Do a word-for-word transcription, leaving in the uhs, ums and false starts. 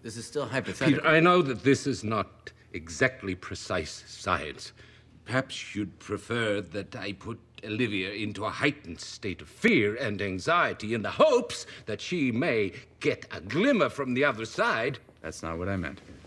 This is still hypothetical. Peter, I know that this is not exactly precise science. Perhaps you'd prefer that I put Olivia into a heightened state of fear and anxiety in the hopes that she may get a glimmer from the other side. That's not what I meant.